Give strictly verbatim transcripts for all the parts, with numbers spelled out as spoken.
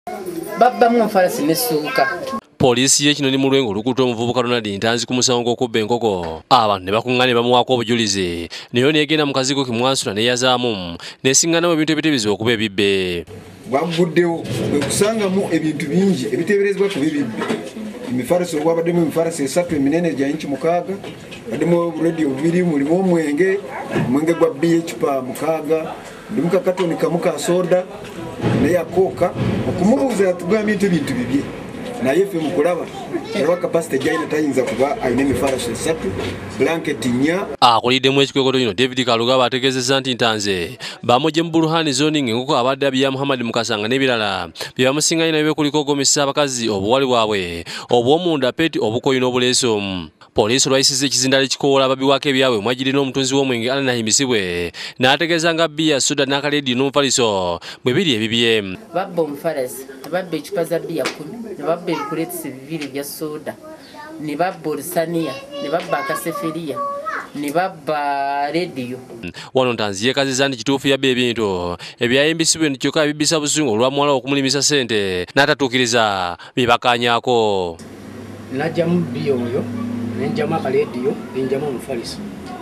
Babba mu nfarasi n'essuuka. Poliisi y'ekino ni mu lwengo lukuta omuvubuka Ronald Ntanzi ku musango gw'okubba enkoko. Abantu ne bakuŋŋaana bamuwaako obujulizi. Naye n'egenda mu kazigo ke Mwansula ne yazaamu n'esiŋŋanamu ebintu ebiteeberezebwa okuba ebibbe. Bwaguddewo okusangamu ebintu bingi ebiteeberezebwa kuba ebibbe. Emifarisi ogwabaddemu emifarisi esatu eminene gya inchi mukaaga, baddemu radio bubiri, mulimu omwenge, omwenge gwa bbiya ekipa mukaaga, mulimu kakatoni kamu ka soda neya kooka. Okumubuuza yatugambye nti ebintu bibye. Naye ffe mu kulaba era kapasite gyalina tayinza kuba alina emifarisi esatu, blanketi nnya. Akuliddemu ekikwekoto kino David Kalugaba ategeezezza nti Ntanze bamugye mu Buruhani zoning enkoko abadde abya Muhammad Mukasanga n'ebirala bye bamusingayo nabyo kuliko ogomesa abakazi obuwali bwabwe obw'omunda peti obukoyi n'obuleeso. Poliisi olwayisizza ekizindalo ekikoola ababiwaako ebyabwe mwagiri n'omutunzi w'omwenge Allen ahimbisibwe n'ategeeza nga bbiya soda n'akaleedi n'omufaliso bwe biri ebibye. Babba omufarasi babba ecupa za bbiya kumi ne babba ebikuleetisi bibiri bya soda ne babba olusaniya ne babba akaseferiya ne babba rediyo. Wano Ntanzi yeekazizza nti kituufu yabba ebintu ebyayimbisibwe nti kyokka bibbisa busungu olwamuwala okumulimisa ssente n'atatuukiriza bye bakaanyaako. Najjamu bbiya oyo nenjamu akalediyo nenjamu omufaliso.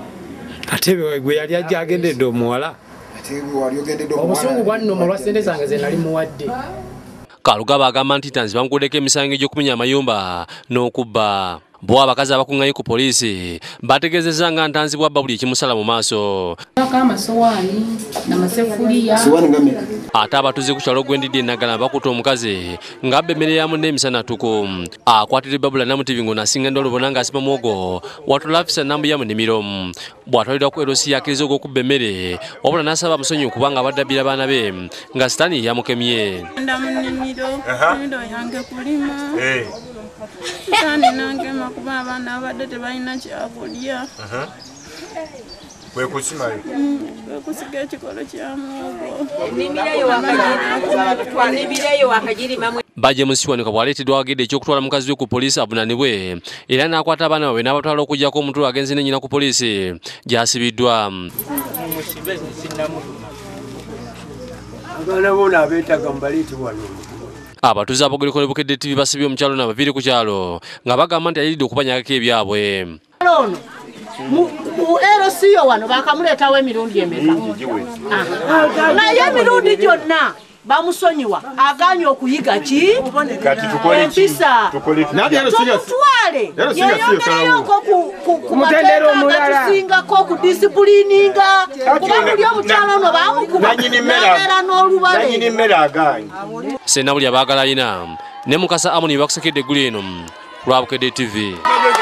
Ate gwe yali ajja agendedde omuwala. Obusungu bwannuma olwa ssente zange ze nali muwadde. Kalugaba agamba nti Ntanzi bamukuddeko emisango egy'okumenya amayumba n'okubba. Bo abakazi abakuŋŋaanye ku poliisi bategeezezza nga Ntanzi bwabba buli ekimusala mu maaso. Amasowaani n'amaseffuliya. Ate abatuuze ku kyalo gw'Endidde Nagala bakutte omukazi ng'abba emmere ya munne emisana tuku. Akwatiddwa Babula Namutivi ng'onaasinga ndolobona ng'asiba muwogo watula afisa Nambuya mu nnimiro. Bw'atwaliddwa ku erosi yakkiriza ogw'okubba emmere wabula n'asaba amusonyiwe kubanga abadde abbira baana be nga sitaani yamukemye. Nnimiro yange kulima. Sitaani nangema kuba abaana abadde tebalina kyakulya. Kwekusimayo? Kwekusiga ekikolo kya muwogo. Bajje musiwanika bw'aleeteddwa wagedde eky'okutwala mukazi we ku poliisi avunaanibwe era n'akwata abaana babwe n'abatwala okuggyako omutwe agenze ne nnyina ku poliisi gy'asibiddwa. Abatuuze abogereko ne Bukedde T V basibye omukyalo n'abaviiri ku kyalo nga bagamba nti aliridde okubanyagako ebyabwe. Mu erosiyo wano bakamuleetawo emirundi emeka. Naye emirundi gyonna bamusonyiwa agaanye okuyiga ki? Empisa. Tumutwale yeyongereyoko ku mateeka agatusingako ku disipulininga kuba muli omukyalo ono bamukuba n'abeera n'olubale. Ssenabuli abaagala ayina ne Mukasa Amoni bakusekedde eggulu eno ku lwa Bukedde T V.